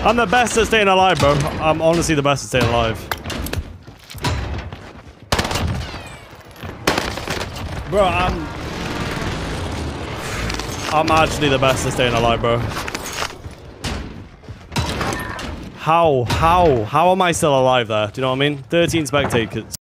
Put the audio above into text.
I'm the best at staying alive, bro. I'm honestly the best at staying alive. Bro, I'm actually the best at staying alive, bro. How am I still alive there? Do you know what I mean? 13 spectators.